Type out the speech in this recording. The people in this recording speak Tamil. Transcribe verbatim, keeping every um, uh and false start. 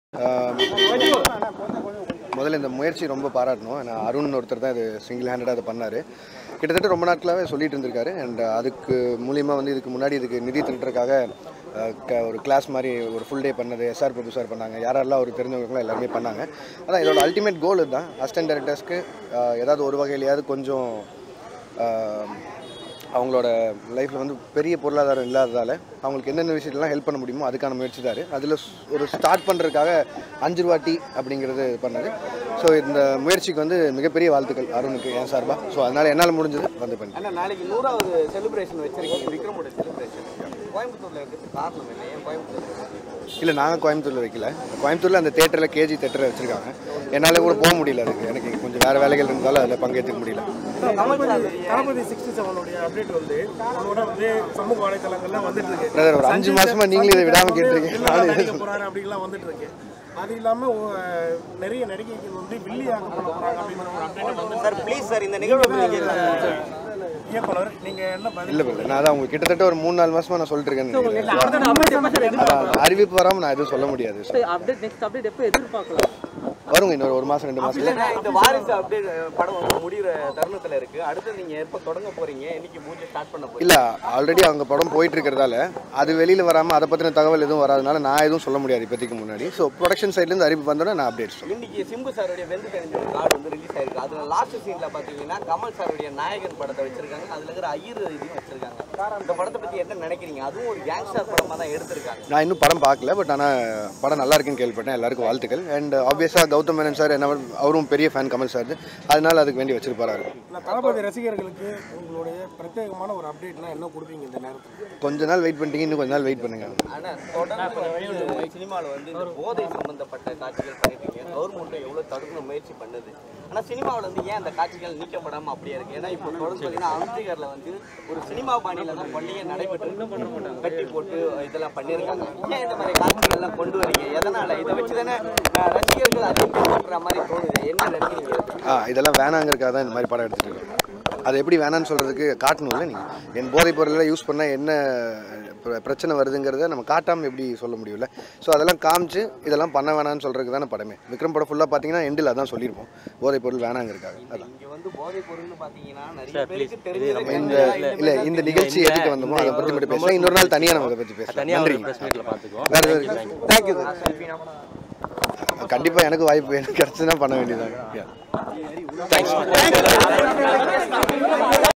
முதல்ல இந்த முயற்சி ரொம்ப பாராட்டணும். நான் அருண் ஒருத்தர் தான் இது சிங்கிள் ஹேண்டடாக அதை பண்ணார். கிட்டத்தட்ட ரொம்ப நாட்களாகவே சொல்லிட்டு இருந்திருக்காரு. அண்ட் அதுக்கு மூலிமா வந்து இதுக்கு முன்னாடி இதுக்கு நிதி திரட்டுறதுக்காக ஒரு கிளாஸ் மாதிரி ஒரு ஃபுல் டே பண்ணது எஸ்ஆர் பிரபு சார் பண்ணாங்க. யாரெல்லாம் அவர் தெரிஞ்சவங்களுக்குலாம் எல்லாருமே பண்ணாங்க. அதான் இதோட அல்டிமேட் கோல் இதுதான். அசிஸ்டன்ட் டைரக்டர்ஸ்க்கு ஏதாவது ஒரு வகையிலையாவது கொஞ்சம் அவங்களோட லைஃப்பில் வந்து பெரிய பொருளாதாரம் இல்லாததால் அவங்களுக்கு என்னென்ன விஷயத்தெல்லாம் ஹெல்ப் பண்ண முடியுமோ அதுக்கான முயற்சி தார். அதில் ஒரு ஸ்டார்ட் பண்ணுறதுக்காக அஞ்சு ரூபா டீ அப்படிங்கிறது பண்ணது. ஸோ இந்த முயற்சிக்கு வந்து மிகப்பெரிய வாழ்த்துக்கள் அருணுக்கு என் சார்பாக. ஸோ அதனால் என்னால் முடிஞ்சது வந்து பண்ணி. ஆனால் நாளைக்கு நூறாவது செலிப்ரேஷன் வச்சிருக்கீங்க, விக்ரமோட செலிப்ரேஷன். கோயம்புத்தூரில் இருக்கிறது காரணம் என்ன? ஏன் கோயம்புத்தூர்? இல்லை, நாங்கள் கோயம்புத்தூரில் வைக்கல. கோயம்புத்தூரில் அந்த தேட்டரில் கேஜி தேட்டரை வச்சுருக்காங்க. என்னால் கூட போக முடியல. அதுக்கு எனக்கு கொஞ்சம் வேறு வேலைகள் இருந்தாலும் அதில் பங்கேற்றுக்க முடியல. தளபதி சிக்ஸ்டி செவனுடைய அப்டேட் வந்து அவனோட வந்து சமூக வலைத்தளங்கள்லாம் வந்துட்டு இருக்கு. பிரதர், ஒரு அஞ்சு மாசமா நீங்களும் இதை விடாமல் கேட்டுருக்கீங்க. போறாரு அப்படிலாம் வந்துட்டு இருக்கு. அது இல்லாமல் நிறைய நடிகைகள் வந்து வில்லியாக பண்ண போறாங்க அப்படிங்கிற ஒரு அப்டேட் வந்து. சார் ப்ளீஸ் சார், இந்த நிகழ்வு இயக்குனர் நீங்க என்ன பதில்? இல்லை பிரதர், நான் அதான் அவங்க கிட்டத்தட்ட ஒரு மூணு நாலு மாசமா நான் சொல்லிட்டு இருக்கேன். அறிவிப்பு வராமல் நான் எதுவும் சொல்ல முடியாது. வருங்க இன்னொரு ஒரு மாசம் ரெண்டு மாசம். இந்த வாரிசு அப்டேட் படம் முடிகிற தருணத்தில் இருக்கு. அடுத்து நீங்க எப்போ தொடங்க போறீங்க? என்னைக்கு பூஜை ஸ்டார்ட் பண்ண போறீங்க? இல்ல, ஆல்ரெடி அவங்க படம் போயிட்டு இருக்கிறதால அது வெளியில வராம அதை பத்தின தகவல் எதுவும் வராதனால நான் எதுவும் சொல்ல முடியாது இப்போதைக்கு முன்னாடி. ஸோ ப்ரொடக்ஷன் சைட்ல இருந்து அறிவிப்பு வந்தோட நான் அப்டேட் சொல்றேன். இன்னைக்கு சிம்பு சாருடைய வெந்து தெரிஞ்ச ஒரு கார்டு வந்து ரிலீஸ் ஆயிருக்கு. அதுல லாஸ்ட் சீன்ல பாத்தீங்கன்னா கமல் சாருடைய நாயகன் படத்தை வச்சிருக்காங்க. அதுல இருக்கிற ஐயர் இதையும் வச்சிருக்காங்க. இந்த படத்தை பத்தி என்ன நினைக்கிறீங்க? அதுவும் ஒரு கேங்ஸ்டர் படமா தான் எடுத்திருக்காங்க. நான் இன்னும் படம் பார்க்கல, பட் ஆனால் படம் நல்லா இருக்குன்னு கேள்விப்பட்டேன். எல்லாருக்கும் வாழ்த்துக்கள். அண்ட் ஆப்வியஸா கௌதம் மேனன் சார் என்ன அவரும் பெரிய ஃபேன் கமல் சார், அதனால அதுக்கு வேண்டி வச்சிருப்பாரு. தளபதி ரசிகர்களுக்கு உங்களுடைய பிரத்யேகமான ஒரு அப்டேட்னா என்ன கொடுப்பீங்க இந்த நேரத்தில்? கொஞ்ச நாள் வெயிட் பண்ணிட்டீங்க, இன்னும் கொஞ்ச நாள் வெயிட் பண்ணுங்க. ஆனா தொடர்ந்து சினிமாவில் வந்து இந்த போதை சம்பந்தப்பட்ட காட்சிகள் பண்ணிட்டீங்க. கவர்மெண்ட்டும் எவ்வளோ தடுக்கணும் முயற்சி பண்ணுது. ஆனால் சினிமாவில் வந்து ஏன் அந்த காட்சிகள் நீக்கப்படாமல் அப்படியே இருக்கு? ஏன்னா இப்போ தொடர்ந்து பார்த்தீங்கன்னா அம்ஜிகரில் வந்து ஒரு சினிமா பாணியில் தான் பள்ளியை நடைபெற்று கட்டி போட்டு இதெல்லாம் பண்ணியிருக்காங்க. ஏன் இந்த மாதிரி காட்சிகள்லாம் கொண்டு வரீங்க? எதனால் இதை வச்சு தானே ரசிகர்கள் அதிகம் பண்ணுற மாதிரி தோணுது. என்ன நினைக்கிறீங்க? ஆ இதெல்லாம் வேணாங்கிறதுக்காக தான் இந்த மாதிரி படம் எடுத்துகிட்டு இருக்கோம். அதை எப்படி வேணான்னு சொல்கிறதுக்கு காட்டணும்ல. நீங்கள் என் போதைப் பொருளை யூஸ் பண்ணால் என்ன பிரச்சனை வருதுங்கிறத நம்ம காட்டாமல் எப்படி சொல்ல முடியல. ஸோ அதெல்லாம் காமிச்சு இதெல்லாம் பண்ண வேணான்னு சொல்கிறதுக்கு தானே படமே. விக்ரம் படம் ஃபுல்லாக பார்த்தீங்கன்னா எண்டில் அதான் சொல்லியிருப்போம், போதைப் பொருள் வேணாங்கிறதுக்காக. அதான் இந்த இல்லை இந்த நிகழ்ச்சி எதுக்கு வந்தோமோ அதை பற்றி மட்டும் பேசலாம். இன்னொரு நாள் தனியாக நம்ம அதை பற்றி பேசலாம். நன்றி. தேங்க்யூ. கண்டிப்பாக எனக்கு வாய்ப்பு எனக்கு கிடச்சுன்னா பண்ண வேண்டியதாங்க.